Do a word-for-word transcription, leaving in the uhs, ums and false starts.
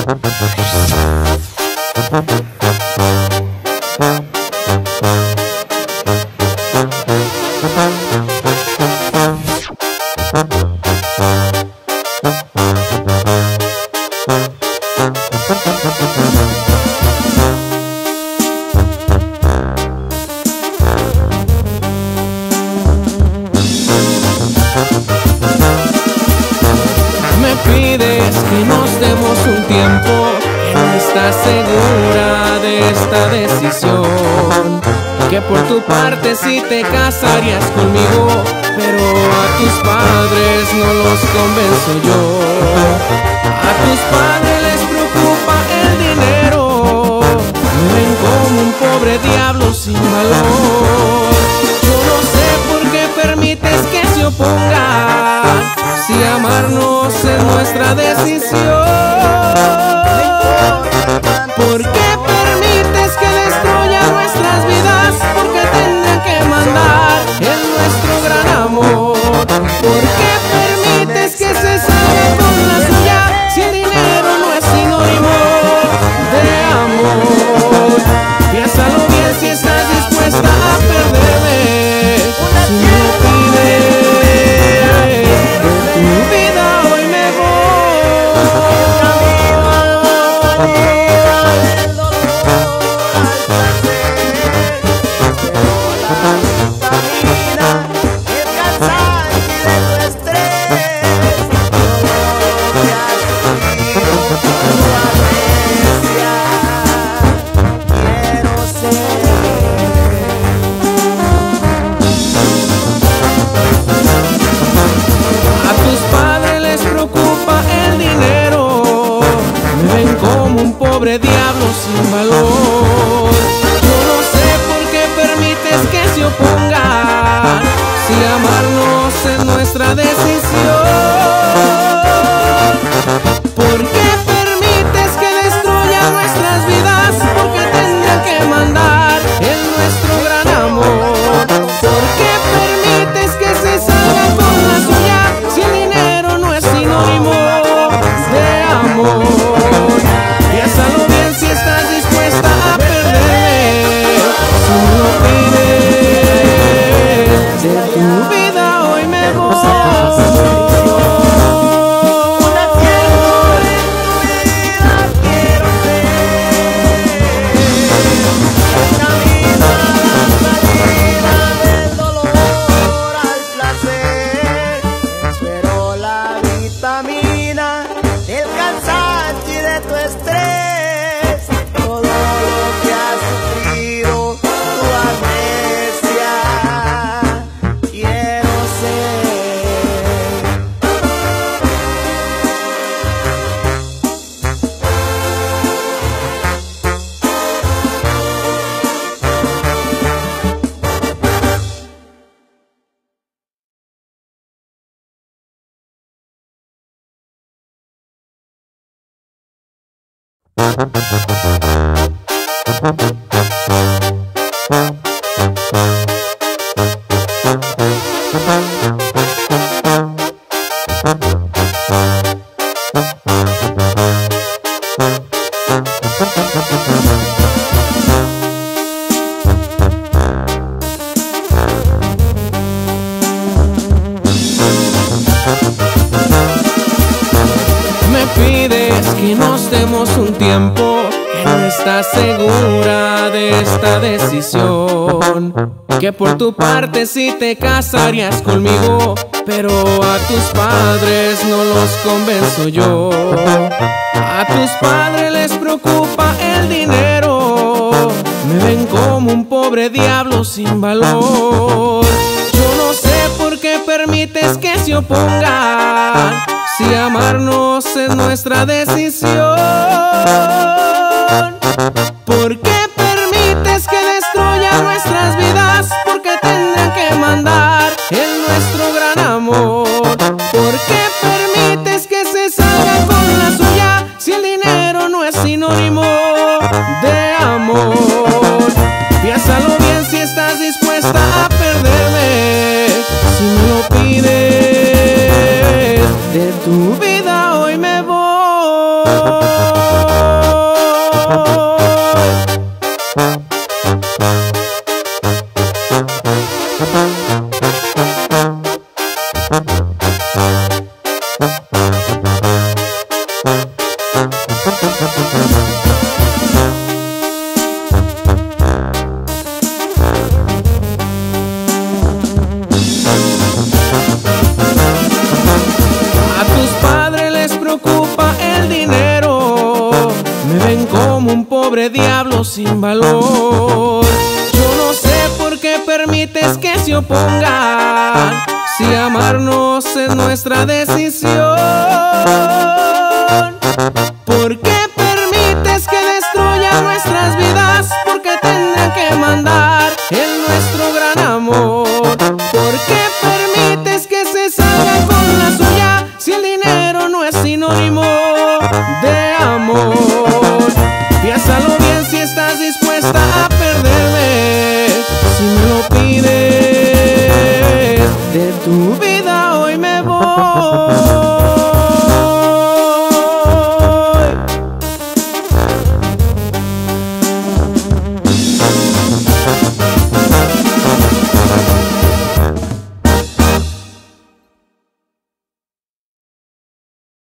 Me pides que nos demos un tiempo, que no estás segura de esta decisión, que por tu parte sí te casarías conmigo, pero a tus padres no los convenzo yo. A tus padres les preocupa el dinero, me ven como un pobre diablo sin valor. Yo no sé por qué permites que se opongan, si amarnos es nuestra decisión. ¿Por qué permites que destruya nuestras vidas? Porque tendrán que mandar en nuestro gran amor. ¿Por qué permites que se salga con la suya, si el dinero no es sinónimo de amor? Piénsalo bien si estás dispuesta a perderme. Si me pides tu vida, hoy me voy. Como un pobre diablo sin valor. Yo no sé por qué permites que se opongan, si amarnos es nuestra decisión. ¿Por qué permites que destruya nuestras vidas? Porque tendrán que mandar en nuestro gran amor. ¿Por qué permites que se salga con la suya, si el dinero no es sinónimo de amor? Piénsalo bien si estás dispuesta a perderme. Si me lo pides, de tu vida hoy me voy. Me pides que nos demos un tiempo, que no estás segura de esta decisión, que por tu parte sí te casarías conmigo, pero a tus padres no los convenzo yo. A tus padres les preocupa el dinero, me ven como un pobre diablo sin valor. Yo no sé por qué permites que se opongan, si amarnos es nuestra decisión. ¿Por qué permites que destruya nuestras vidas? Porque tendrán que mandar en nuestro gran amor. ¿Por qué permites que se salga con la suya, si el dinero no es sinónimo de amor? Piénsalo bien si estás dispuesta a perderme. Si me lo pides, de tu vida hoy me voy. A tus padres les preocupa el dinero, me ven como un pobre diablo sin valor. Yo no sé por qué permites que se opongan, si amarnos es nuestra decisión. ¿Por qué permites que destruyan nuestras vidas? ¿Por qué tendrán que mandar en nuestro gran amor? ¿Por qué permites que se salgan con la suya si el dinero no es sinónimo de amor? Piénsalo bien si estás dispuesta a perderme, si me lo pides de tu vida.